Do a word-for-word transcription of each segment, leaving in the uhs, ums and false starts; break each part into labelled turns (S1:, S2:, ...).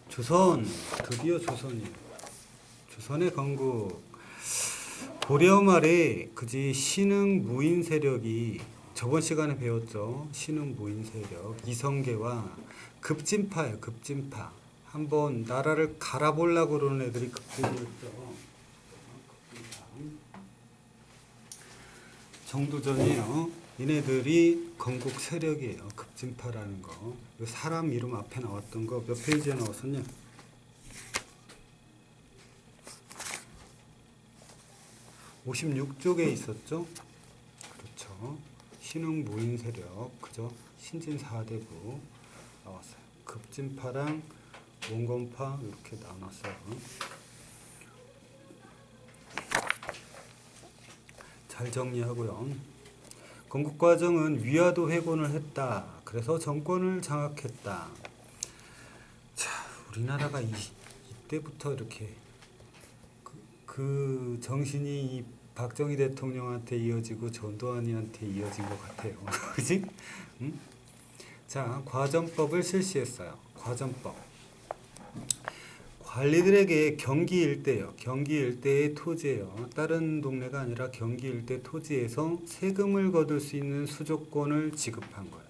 S1: 조선, 드디어 조선이에요. 조선의 건국. 고려 말에 그지 신흥 무인 세력이 저번 시간에 배웠죠. 신흥 무인 세력 이성계와 급진파예요. 급진파. 한번 나라를 갈아보려고 그러는 애들이 급진이었죠. 정도전이에요. 얘네들이 건국 세력이에요. 급진파라는 거. 사람 이름 앞에 나왔던 거 몇 페이지에 나왔었냐? 오십육 쪽에 있었죠. 그렇죠. 신흥 무인 세력, 그죠? 신진 사대부 나왔어요. 급진파랑 원건파 이렇게 나눴어요. 잘 정리하고요. 건국 과정은 위화도 회곤을 했다. 그래서 정권을 장악했다. 자, 우리나라가 이, 이때부터 이렇게 그, 그 정신이 이 박정희 대통령한테 이어지고 전두환이한테 이어진 것 같아요. 그지? 응? 자, 과전법을 실시했어요. 과전법. 관리들에게 경기 일대요. 경기 일대의 토지예요. 다른 동네가 아니라 경기 일대 토지에서 세금을 거둘 수 있는 수조권을 지급한 거예요.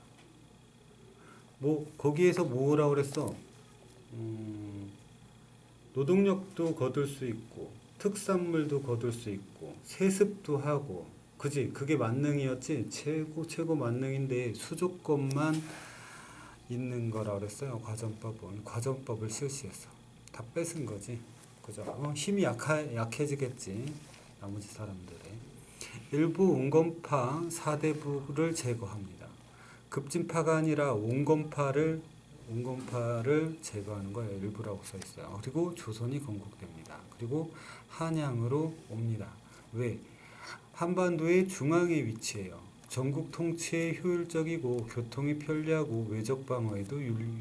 S1: 뭐 거기에서 뭐라고 그랬어? 음, 노동력도 거둘 수 있고 특산물도 거둘 수 있고 세습도 하고, 그지? 그게 만능이었지. 최고 최고 만능인데 수조권만 있는 거라고 그랬어요. 과전법은. 과전법을 실시했어. 다 뺏은 거지. 그죠? 어, 힘이 약하, 약해지겠지. 나머지 사람들의. 일부 온건파 사대부를 제거합니다. 급진파가 아니라 온건파를 온건파를 제거하는 거예요. 일부라고 써 있어요. 그리고 조선이 건국됩니다. 그리고 한양으로 옵니다. 왜? 한반도의 중앙에 위치해요. 전국 통치에 효율적이고 교통이 편리하고 외적 방어에도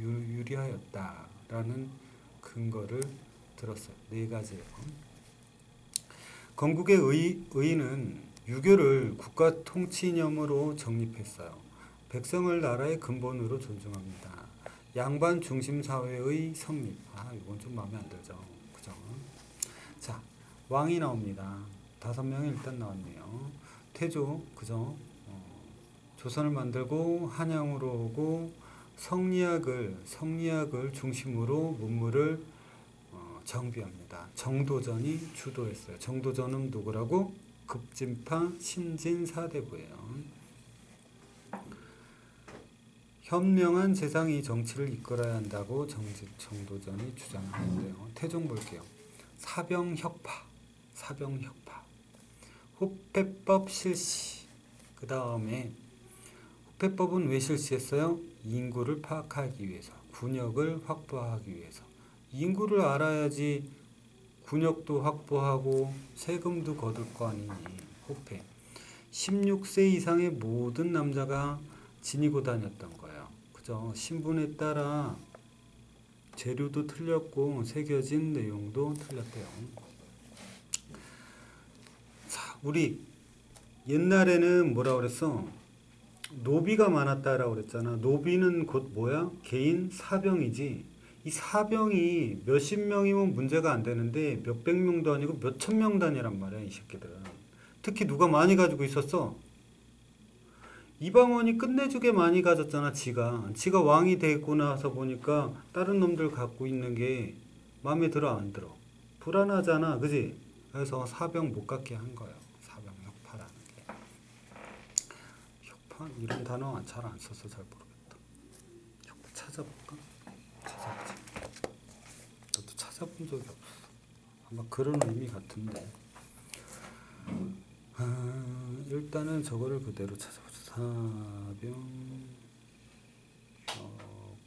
S1: 유리하였다라는 근거를 들었어요. 네 가지예요. 건국의 의, 의는 유교를 국가 통치 이념으로 정립했어요. 백성을 나라의 근본으로 존중합니다. 양반 중심 사회의 성립. 아, 이건 좀 마음에 안 들죠. 그죠? 자, 왕이 나옵니다. 다섯 명이 일단 나왔네요. 태조, 그죠? 어, 조선을 만들고 한양으로 오고 성리학을 성리학을 중심으로 문물을 어, 정비합니다. 정도전이 주도했어요. 정도전은 누구라고? 급진파 신진 사대부예요. 현명한 재상이 정치를 이끌어야 한다고 정지, 정도전이 주장하는데요. 태종 볼게요. 사병혁파, 사병혁파, 호패법 실시. 그 다음에 호패법은 왜 실시했어요? 인구를 파악하기 위해서, 군역을 확보하기 위해서. 인구를 알아야지 군역도 확보하고 세금도 거둘 거 아니니. 호패. 십육 세 이상의 모든 남자가 지니고 다녔던 거예요. 그죠? 신분에 따라 재료도 틀렸고 새겨진 내용도 틀렸대요. 자, 우리 옛날에는 뭐라 그랬어? 노비가 많았다라고 그랬잖아. 노비는 곧 뭐야? 개인 사병이지. 이 사병이 몇십 명이면 문제가 안 되는데 몇백 명도 아니고 몇천 명 단위란 말이야, 이 새끼들은. 특히 누가 많이 가지고 있었어? 이방원이 끝내주게 많이 가졌잖아. 지가 지가 왕이 되고 나서 보니까 다른 놈들 갖고 있는 게 마음에 들어 안 들어? 불안하잖아. 그지? 그래서 사병 못 갖게 한 거예요. 사병 혁파라는 게. 혁파? 이런 단어 잘 안 써서 잘 모르겠다. 혁파 찾아볼까? 찾아보자. 나도 찾아본 적이 없어. 아마 그런 의미 같은데. 아, 일단은 저거를 그대로 찾아보자. 사병 혁파.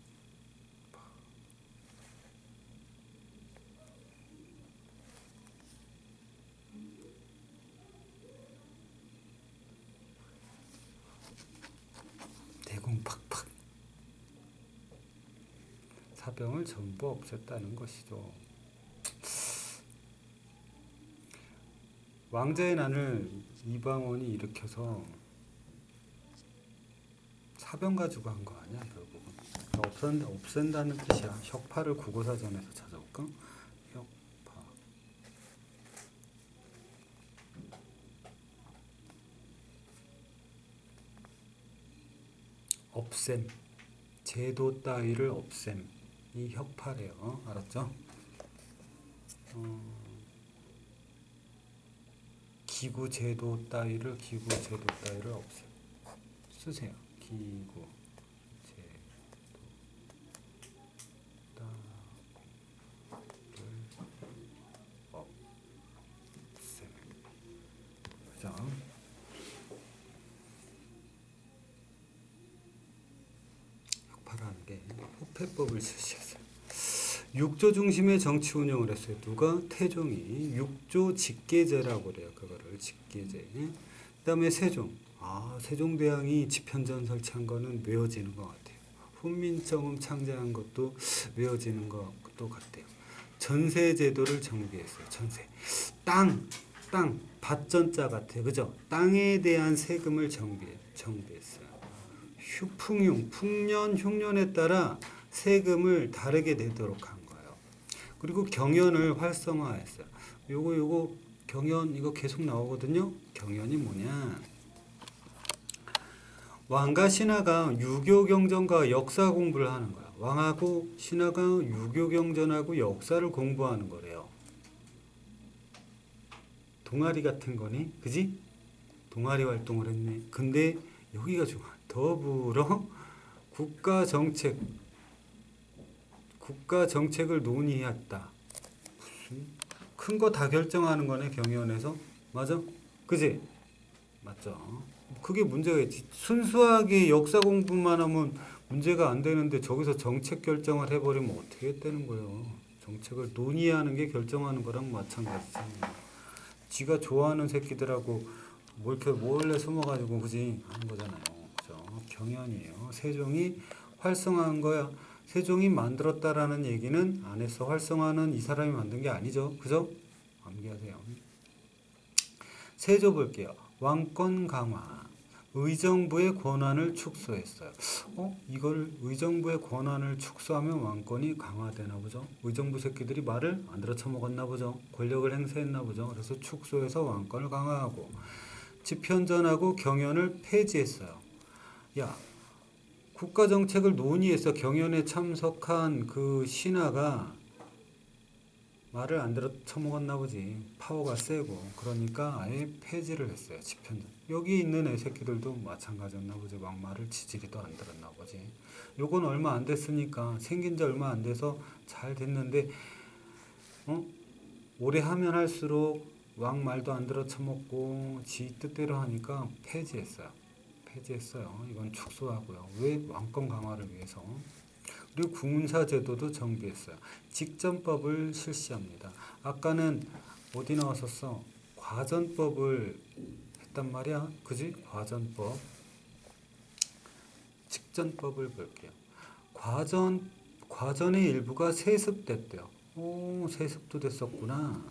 S1: 대공팍팍. 사병을 전부 없앴다는 것이죠. 왕자의 난을 이방원이 일으켜서 사병 가지고 한 거 아니야, 결국은. 없앤, 없앤다는 뜻이야. 혁파를 국어사전에서 찾아볼까? 혁파. 없앰. 제도 따위를 없앰. 이 혁파래요. 알았죠? 어, 기구 제도 따위를 기구 제도 따위를 없애요. 쓰세요. 기구 제도 따위를 없애요. 그죠? 혁파라는 게 호패법을 실시했어요. 육조 중심의 정치 운영을 했어요. 누가? 태종이. 육조 직계제라고 그래요. 그거를 직계제. 그 다음에 세종. 아, 세종대왕이 집현전 설치한 거는 외워지는 것 같아요. 훈민정음 창제한 것도 외워지는 것도 같아요. 전세제도를 정비했어요. 전세. 땅, 땅, 밭전자 같아요. 그죠? 땅에 대한 세금을 정비, 정비했어요. 휴풍융, 풍년, 흉년에 따라 세금을 다르게 내도록 한 거예요. 그리고 경연을 활성화했어요. 요거 요거 경연 이거 계속 나오거든요. 경연이 뭐냐? 왕과 신하가 유교 경전과 역사 공부를 하는 거야. 왕하고 신하가 유교 경전하고 역사를 공부하는 거래요. 동아리 같은 거니? 그지? 동아리 활동을 했네. 근데 여기가 좋아. 더불어 국가 정책 국가 정책을 논의했다. 큰 거 다 결정하는 거네, 경연에서. 맞아? 그지? 맞죠? 그게 문제가 있지. 순수하게 역사 공부만 하면 문제가 안 되는데 저기서 정책 결정을 해버리면 어떻게 되는 거예요? 정책을 논의하는 게 결정하는 거랑 마찬가지잖아요. 지가 좋아하는 새끼들하고 뭘 이렇게 몰래 숨어가지고 그지? 하는 거잖아요. 그죠? 경연이에요. 세종이 활성화한 거야. 세종이 만들었다라는 얘기는 안 했어. 활성화는 이 사람이 만든 게 아니죠. 그죠? 암기하세요. 세조 볼게요. 왕권 강화. 의정부의 권한을 축소했어요. 어? 이걸 의정부의 권한을 축소하면 왕권이 강화되나 보죠. 의정부 새끼들이 말을 안 들어 처먹었나 보죠. 권력을 행사했나 보죠. 그래서 축소해서 왕권을 강화하고 집현전하고 경연을 폐지했어요. 야, 국가정책을 논의해서 경연에 참석한 그 신하가 말을 안 들어 처먹었나 보지. 파워가 세고. 그러니까 아예 폐지를 했어요. 집현전. 여기 있는 애새끼들도 마찬가지였나 보지. 막말을 지지리도 안 들었나 보지. 요건 얼마 안 됐으니까 생긴 지 얼마 안 돼서 잘 됐는데 어? 오래 하면 할수록 왕말도 안 들어 처먹고 지 뜻대로 하니까 폐지했어요. 폐지했어요. 이건 축소하고요. 왜? 왕권 강화를 위해서. 그리고 궁사 제도도 정비했어요. 직전법을 실시합니다. 아까는 어디 나왔었어? 과전법을 했단 말이야. 그지? 과전법. 직전법을 볼게요. 과전, 과전의 일부가 세습됐대요. 오, 세습도 됐었구나.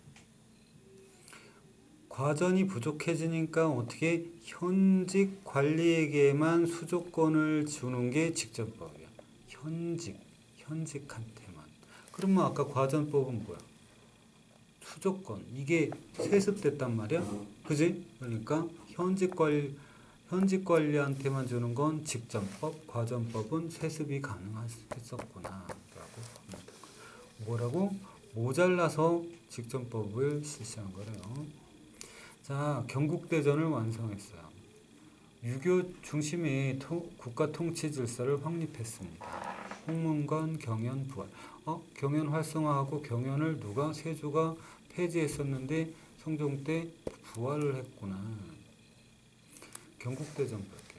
S1: 과전이 부족해지니까 어떻게 현직 관리에게만 수조권을 주는 게 직전법이야. 현직, 현직한테만. 그러면 아까 과전법은 뭐야? 수조권. 이게 세습됐단 말이야. 그지? 그러니까 현직 관리, 현직 관리한테만 주는 건 직전법, 과전법은 세습이 가능했었구나. 라고 합니다. 뭐라고? 모자라서 직전법을 실시한 거래요. 자, 경국대전을 완성했어요. 유교 중심의 토, 국가 통치 질서를 확립했습니다. 홍문관, 경연, 부활. 어? 경연 활성화하고 경연을 누가? 세조가 폐지했었는데 성종 때 부활을 했구나. 경국대전 볼게요.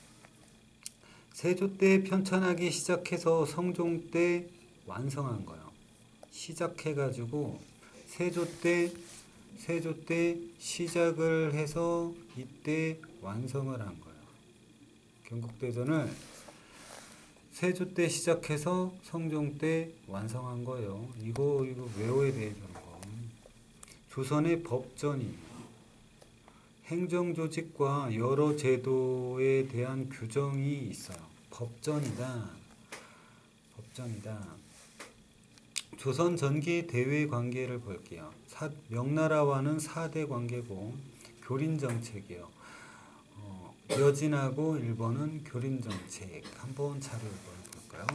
S1: 세조 때 편찬하기 시작해서 성종 때 완성한 거예요. 시작해가지고 세조 때 세조 때 시작을 해서 이때 완성을 한 거예요. 경국대전을 세조 때 시작해서 성종 때 완성한 거예요. 이거 이거 외워야 돼, 이런 거. 조선의 법전이 행정조직과 여러 제도에 대한 규정이 있어요. 법전이다. 점이다. 조선 전기 대외 관계를 볼게요. 사, 명나라와는 사대 관계고 교린 정책이요. 어, 여진하고 일본은 교린 정책. 한번 자료를 볼까요?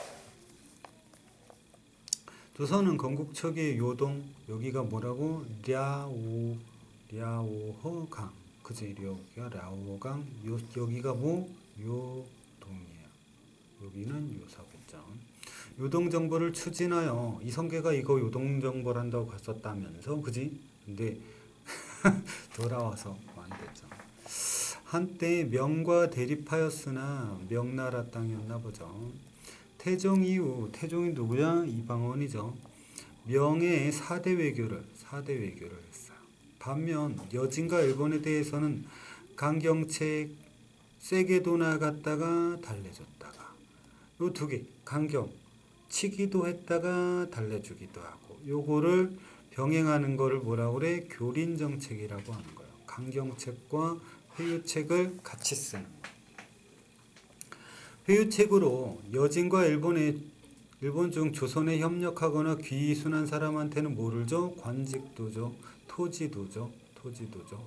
S1: 조선은 건국 초기에 요동, 여기가 뭐라고? 랴오, 랴오허강. 그지? 여기가 랴오강, 요, 여기가 뭐? 요동이에요. 여기는 요사겠죠. 요동정벌을 추진하여, 이성계가 이거 요동정벌한다고 갔었다면서, 그지? 근데 돌아와서 만들었죠. 한때 명과 대립하였으나 명나라 땅이었나 보죠. 태종 이후, 태종이 누구냐? 이방원이죠. 명의 사대 외교를, 사대 외교를 했어요. 반면 여진과 일본에 대해서는 강경책 세게도 나갔다가 달래줬다가 요 두 개, 강경 치기도 했다가 달래주기도 하고 요거를 병행하는 거를 뭐라 그래? 교린 정책이라고 하는 거예요. 강경책과 회유책을 같이 쓰는 거예요. 회유책으로 여진과 일본에 일본 중 조선에 협력하거나 귀순한 사람한테는 뭐를 줘? 관직도 줘, 토지도 줘, 토지도 줘.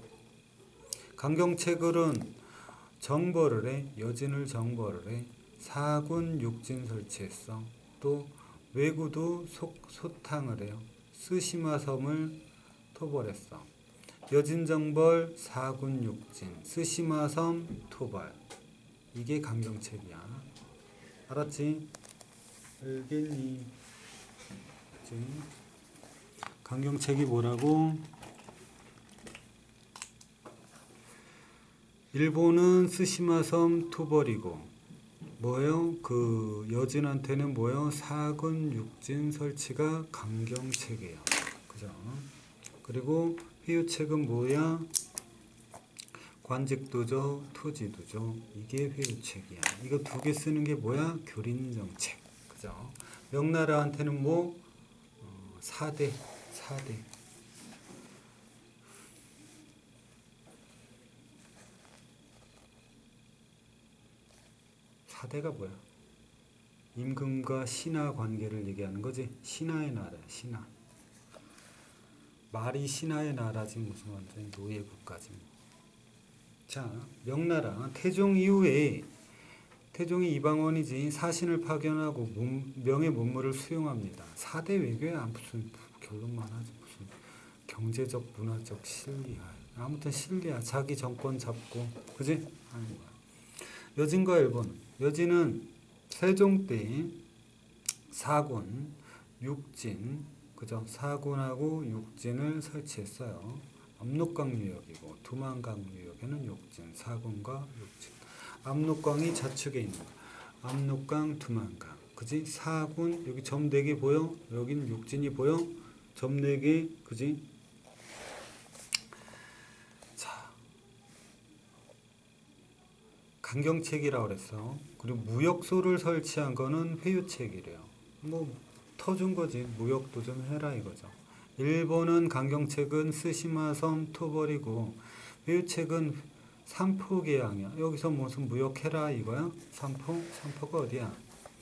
S1: 강경책으로는 정벌을 해, 여진을 정벌을 해, 사군 육진 설치했어. 또 왜구도 소, 소탕을 해요. 스시마 섬을 토벌했어. 여진 정벌, 사군 육진, 스시마 섬 토벌. 이게 강경책이야. 알았지? 알겠니? 그치? 강경책이 뭐라고? 일본은 스시마 섬 토벌이고 뭐예요? 그 여진한테는 뭐예요? 사군 육진 설치가 강경책이에요. 그죠? 그리고 회유책은 뭐야? 관직도죠, 토지도죠. 이게 회유책이야. 이거 두 개 쓰는 게 뭐야? 교린정책. 그죠? 명나라한테는 뭐? 어, 사대, 사대. 사대가 뭐야? 임금과 신하 관계를 얘기하는 거지. 신하의 나라야, 신하. 말이 신하의 나라지 무슨 완전히 노예 국가지. 자, 명나라 태종 이후에 태종이 이방원이지 사신을 파견하고 문, 명예 문물을 수용합니다. 사대 외교야. 무슨 결론만 하지. 무슨 경제적 문화적 실리야. 아무튼 실리야. 자기 정권 잡고 그지? 하는 거야. 여진과 일본. 여진은 세종 때 사군, 육진, 그죠? 사군하고 육진을 설치했어요. 압록강 유역이고 두만강 유역에는 육진, 사군과 육진. 압록강이 좌측에 있는 거야. 압록강, 두만강. 그지? 사군, 여기 점 네 개 보여? 여긴 육진이 보여? 점 네 개, 그지? 자, 강경책이라고 그랬어. 그리고 무역소를 설치한 거는 회유책이래요. 뭐 터준 거지. 무역도 좀 해라 이거죠. 일본은 강경책은 스시마섬 토벌이고 회유책은 삼포계양이야. 여기서 무슨 무역해라 이거야? 삼포? 삼포가 어디야?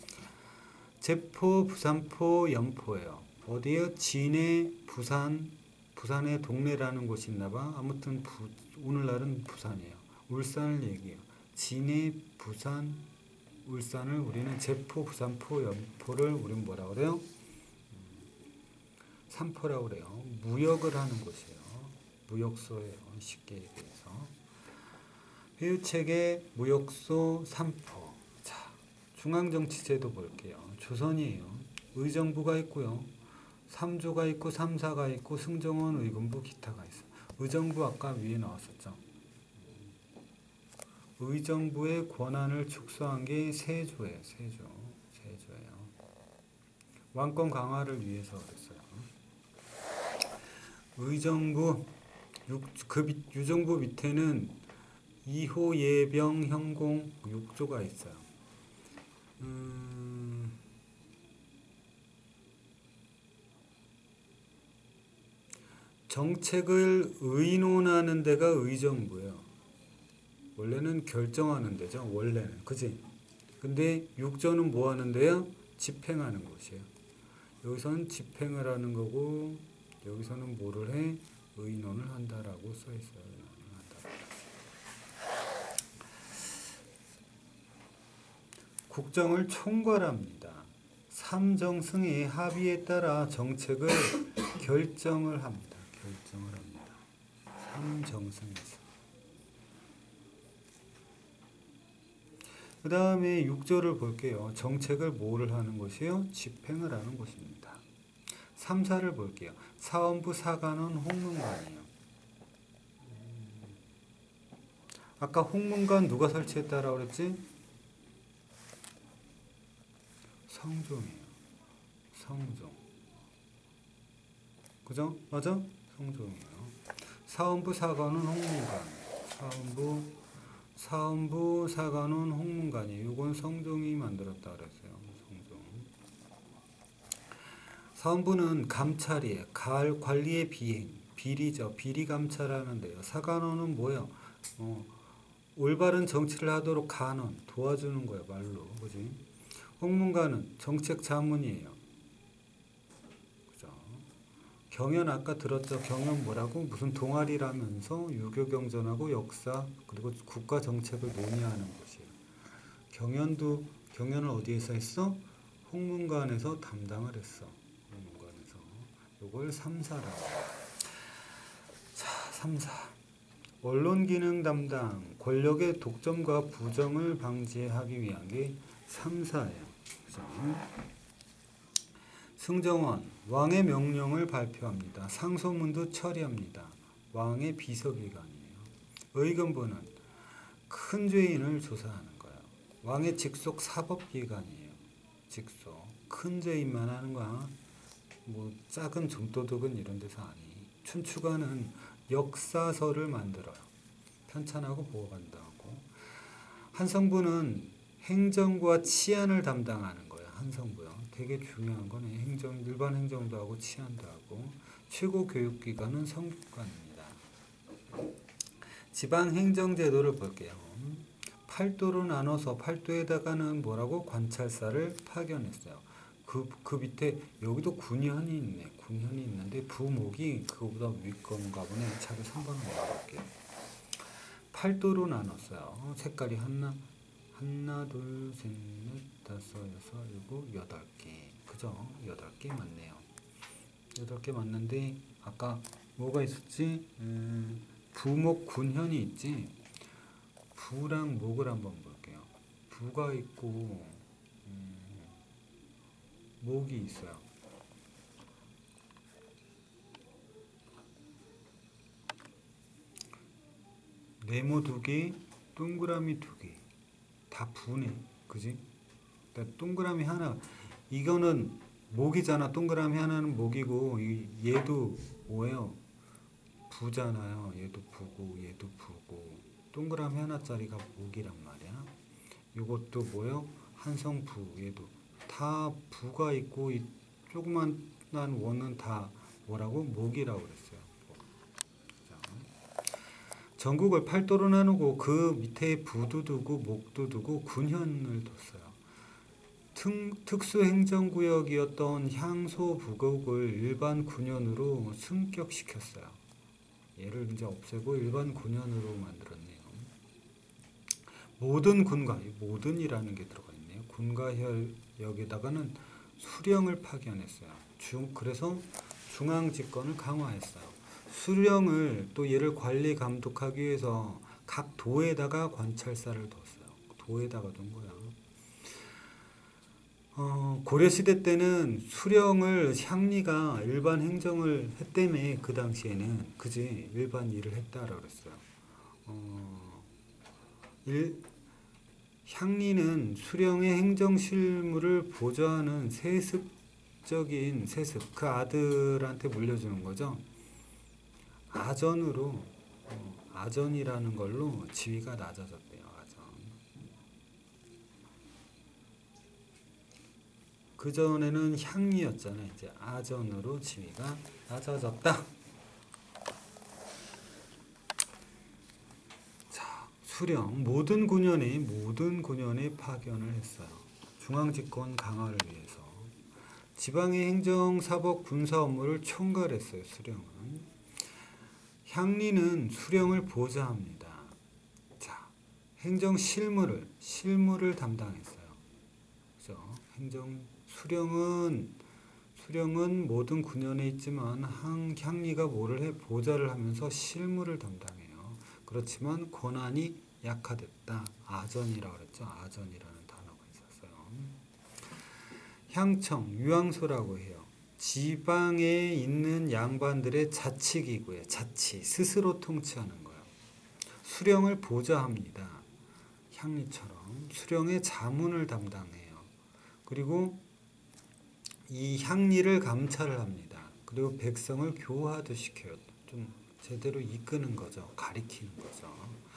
S1: 제포, 부산포, 연포예요. 어디요? 진해, 부산, 부산의 동네라는 곳이 있나봐. 아무튼 부, 오늘날은 부산이에요. 울산을 얘기해요. 진해, 부산, 울산을 우리는 제포, 부산포, 연포를 우리는 뭐라 그래요? 삼포라고 그래요. 무역을 하는 곳이에요. 무역소예요. 쉽게 얘기해서. 회유책의 무역소 삼포. 자, 중앙정치제도 볼게요. 조선이에요. 의정부가 있고요. 삼조가 있고 삼사가 있고 승정원, 의금부, 기타가 있어. 의정부 아까 위에 나왔었죠. 의정부의 권한을 축소한 게 세조예요. 세조. 세조예요. 왕권 강화를 위해서 그랬어요. 의정부 육, 그 밑, 유정부 밑에는 이호, 예병, 형공 육 조가 있어요. 음, 정책을 의논하는 데가 의정부예요. 원래는 결정하는 데죠. 원래는. 그지? 근데 육 조는 뭐 하는 데요? 집행하는 곳이에요. 여기서는 집행을 하는 거고 여기서는 뭐를 해? 의논을 한다라고 써 있어요. 의논을 한다라고. 국정을 총괄합니다. 삼정승의 합의에 따라 정책을 결정을 합니다. 결정을 합니다. 삼정승에서. 그 다음에 육 절을 볼게요. 정책을 뭐를 하는 것이요? 집행을 하는 것입니다. 삼, 사를 볼게요. 사원부 사관원 홍문관이에요. 아까 홍문관 누가 설치했다라고 그랬지? 성종이에요. 성종. 그죠? 맞아? 성종이에요. 사원부 사관원 홍문관. 사원부 사원부 사관원 홍문관이에요. 이건 성종이 만들었다 그랬어요. 성종. 사원부는 감찰이에요. 갈 관리의 비행, 비리죠. 비리 감찰하는데요. 사관원은 뭐예요? 어, 올바른 정치를 하도록 간원, 도와주는 거예요. 말로. 그지? 홍문관은 정책 자문이에요. 그죠? 경연 아까 들었죠? 경연 뭐라고? 무슨 동아리라면서 유교경전하고 역사 그리고 국가 정책을 논의하는 곳이에요. 경연도 경연을 어디에서 했어? 홍문관에서 담당을 했어. 홍문관에서. 요걸 삼 사라고. 자, 삼, 사. 언론 기능 담당, 권력의 독점과 부정을 방지하기 위한 게 삼, 사예요. 그죠? 승정원, 왕의 명령을 발표합니다. 상소문도 처리합니다. 왕의 비서기관이에요. 의금부는 큰 죄인을 조사하는 거예요. 왕의 직속 사법기관이에요. 직속. 큰 죄인만 하는 거야. 뭐 작은 좀도둑은 이런 데서 아니. 춘추관은 역사서를 만들어요. 편찬하고 보고한다고. 한성부는 행정과 치안을 담당하는 거예요. 한성부요. 되게 중요한 거네. 행정, 일반 행정도 하고 치안도 하고. 최고 교육기관은 성균관입니다. 지방 행정제도를 볼게요. 팔도로 나눠서 팔도에다가는 뭐라고? 관찰사를 파견했어요. 그, 그 밑에 여기도 군현이 있네. 군현이 있는데 부목이 그거보다 윗건가 보네. 차례 삼 번을 넣어볼게요. 팔도로 나눴어요. 색깔이 하나, 하나, 둘, 셋, 넷, 다섯, 여섯, 일곱, 여덟 개. 그죠? 여덟 개 맞네요. 여덟 개 맞는데 아까 뭐가 있었지? 음, 부목 군현이 있지? 부랑 목을 한번 볼게요. 부가 있고 음, 목이 있어요. 네모 두 개, 동그라미 두 개. 다 부네. 그지? 그러니까 동그라미 하나. 이거는 목이잖아. 동그라미 하나는 목이고 얘도 뭐예요? 부잖아요. 얘도 부고 얘도 부고 동그라미 하나짜리가 목이란 말이야. 이것도 뭐예요? 한성부. 얘도 다 부가 있고 이 조그만 원은 다 뭐라고? 목이라고 그랬어요. 자, 전국을 팔도로 나누고 그 밑에 부도 두고 목도 두고 군현을 뒀어요. 특, 특수행정구역이었던 향소부곡을 일반 군현으로 승격시켰어요. 얘를 이제 없애고 일반 군현으로 만들었네요. 모든 군가, 모든이라는 게 들어가 있네요. 군가혈역에다가는 수령을 파견했어요. 중, 그래서 중앙집권을 강화했어요. 수령을 또 얘를 관리 감독하기 위해서 각 도에다가 관찰사를 뒀어요. 도에다가 둔 거야. 어, 고려시대 때는 수령을 향리가 일반 행정을 했다며. 그 당시에는 그지 일반 일을 했다라고 그랬어요. 어, 일, 향리는 수령의 행정 실무를 보좌하는 세습적인 세습 그 아들한테 물려주는 거죠. 아전으로 어, 아전이라는 걸로 지위가 낮아졌대요. 그전에는 향리였잖아. 이제 아전으로 지위가 낮아졌다. 자, 수령 모든 군현에 모든 군현에 파견을 했어요. 중앙집권 강화를 위해서 지방의 행정, 사법, 군사 업무를 총괄했어요. 수령은. 향리는 수령을 보좌합니다. 자, 행정 실무를 실무를 담당했어요. 그죠? 행정 수령은 수령은 모든 군현에 있지만 향, 향리가 뭐를 해? 보좌를 하면서 실무를 담당해요. 그렇지만 권한이 약화됐다. 아전이라고 그랬죠. 아전이라는 단어가 있었어요. 향청, 유황소라고 해요. 지방에 있는 양반들의 자치기구예요. 자치, 스스로 통치하는 거예요. 수령을 보좌합니다. 향리처럼 수령의 자문을 담당해요. 그리고 이 향리를 감찰을 합니다. 그리고 백성을 교화도 시켜요. 좀 제대로 이끄는 거죠. 가리키는 거죠.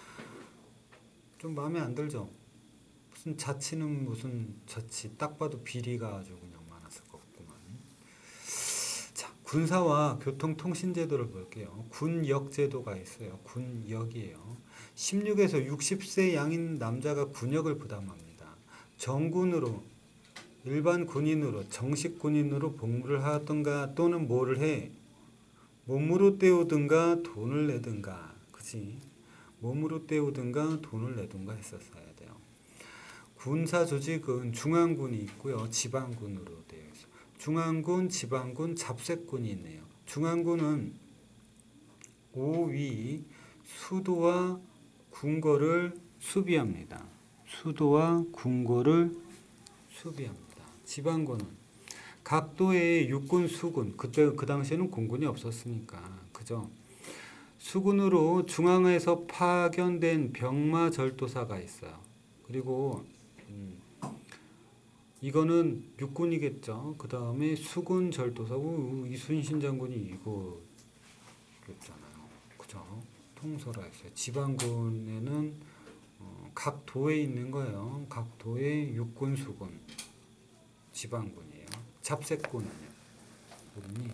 S1: 좀 마음에 안 들죠? 무슨 자치는 무슨 자치, 딱 봐도 비리가 아주 그냥 많았을 것 같구만. 자, 군사와 교통통신제도를 볼게요. 군역제도가 있어요. 군역이에요. 십육에서 육십 세 양인 남자가 군역을 부담합니다. 정군으로, 일반 군인으로, 정식 군인으로 복무를 하든가 또는 뭐를 해? 몸으로 때우든가 돈을 내든가. 그치? 몸으로 때우든가 돈을 내든가 했었어야 돼요. 군사 조직은 중앙군이 있고요. 지방군으로 되어 있어요. 중앙군, 지방군, 잡색군이 있네요. 중앙군은 오위 수도와 궁궐을 수비합니다. 수도와 궁궐을 수비합니다. 지방군은 각 도의 육군, 수군, 그때 그 당시에는 공군이 없었으니까, 그죠? 수군으로 중앙에서 파견된 병마절도사가 있어요. 그리고 음, 이거는 육군이겠죠. 그 다음에 수군 절도사고 이순신 장군이 이거 였잖아요. 그죠? 통솔하 했어요. 지방군에는 어, 각 도에 있는 거예요. 각 도의 육군, 수군, 지방군이에요. 잡색군은요. 군이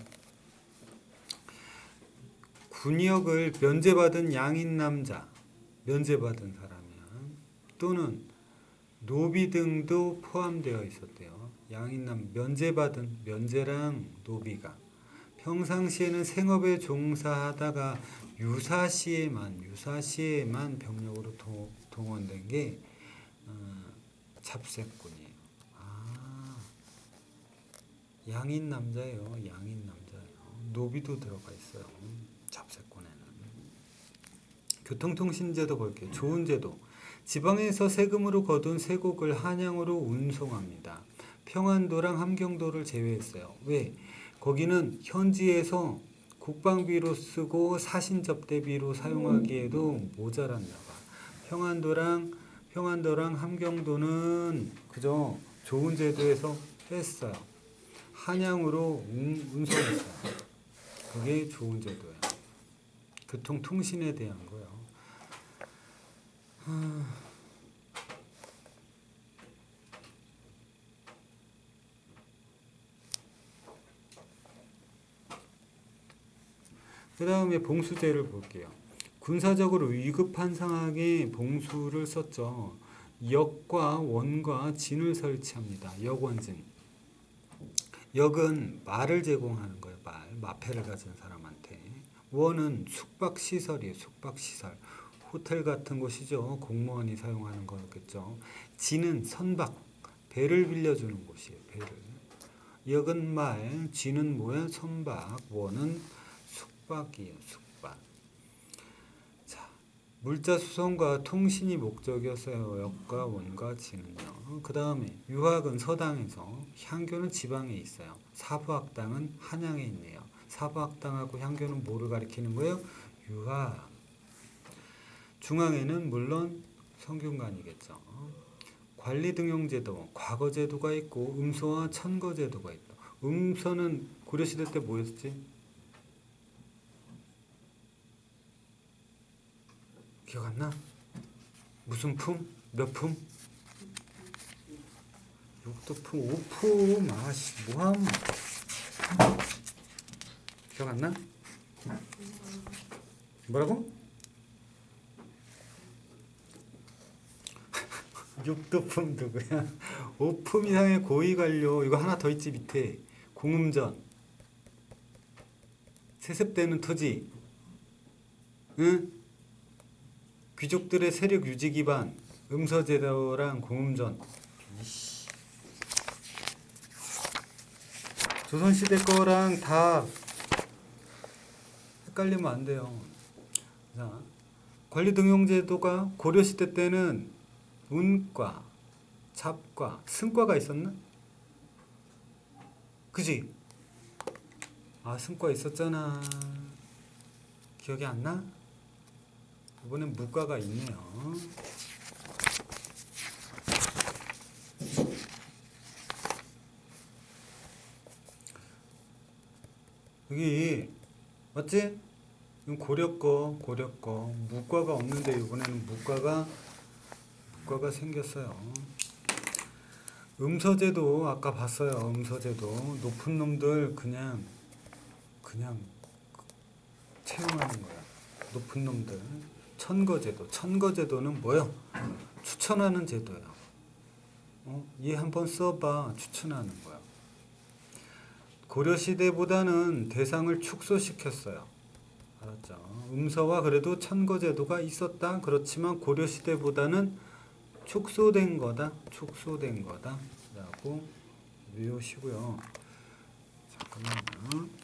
S1: 군역을 면제받은 양인 남자, 면제받은 사람이야. 또는 노비 등도 포함되어 있었대요. 양인남 면제받은 면제랑 노비가 평상시에는 생업에 종사하다가 유사시에만 유사시에만 병력으로 도, 동원된 게 어, 잡색군이에요. 아, 양인 남자예요. 양인 남자예요. 노비도 들어가 있어요. 잡색군에는. 교통통신제도 볼게요. 좋은 제도. 지방에서 세금으로 거둔 세곡을 한양으로 운송합니다. 평안도랑 함경도를 제외했어요. 왜? 거기는 현지에서 국방비로 쓰고 사신접대비로 사용하기에도 모자랐나 봐. 평안도랑 평안도랑 함경도는 그저 좋은 제도에서 뺐어요. 한양으로 운, 운송했어요. 그게 좋은 제도예요. 교통통신에 대한 거예요. 하... 그 다음에 봉수제를 볼게요. 군사적으로 위급한 상황에 봉수를 썼죠. 역과 원과 진을 설치합니다. 역원진. 역은 말을 제공하는 거예요. 말. 마패를 가진 사람한테. 원은 숙박시설이에요. 숙박시설. 호텔 같은 곳이죠. 공무원이 사용하는 거겠죠. 진은 선박. 배를 빌려주는 곳이에요. 배를. 역은 말. 진은 뭐야? 선박. 원은 숙박이에요. 숙박. 자, 물자 수송과 통신이 목적이었어요. 역과 원과 진은요. 그 다음에 유학은 서당에서, 향교는 지방에 있어요. 사부학당은 한양에 있네요. 사부학당하고 향교는 뭐를 가리키는 거예요? 유학. 중앙에는 물론 성균관이겠죠. 관리등용제도, 과거제도가 있고 음소와 천거제도가 있다. 음소는 고려시대 때 뭐였지? 기억 안 나? 무슨 품? 몇 품? 육도품, 오품. 아씨, 뭐함? 기억 안 나? 뭐라고? 육도품 누구야? 오품 이상의 고위 관료. 이거 하나 더 있지 밑에. 공음전. 세습되는 토지. 응? 귀족들의 세력 유지 기반. 음서제도랑 공음전. 조선시대 거랑 다 헷갈리면 안 돼요. 자, 관리등용제도가 고려시대 때는 운과, 잡과, 승과가 있었나? 그지? 아, 승과 있었잖아. 기억이 안 나? 이번엔 무과가 있네요. 여기 맞지? 이건 고려 거, 고려 거. 무과가 없는데 이번에는 무과가 무과가 생겼어요. 음서제도 아까 봤어요. 음서제도 높은 놈들 그냥 그냥 채용하는 거야. 높은 놈들. 천거제도. 천거제도는 뭐야? 추천하는 제도야. 어? 얘 한번 써봐. 추천하는 거야. 고려시대보다는 대상을 축소시켰어요. 알았죠? 음서와 그래도 천거제도가 있었다. 그렇지만 고려시대보다는 축소된 거다. 축소된 거다. 라고 외우시고요. 잠깐만요.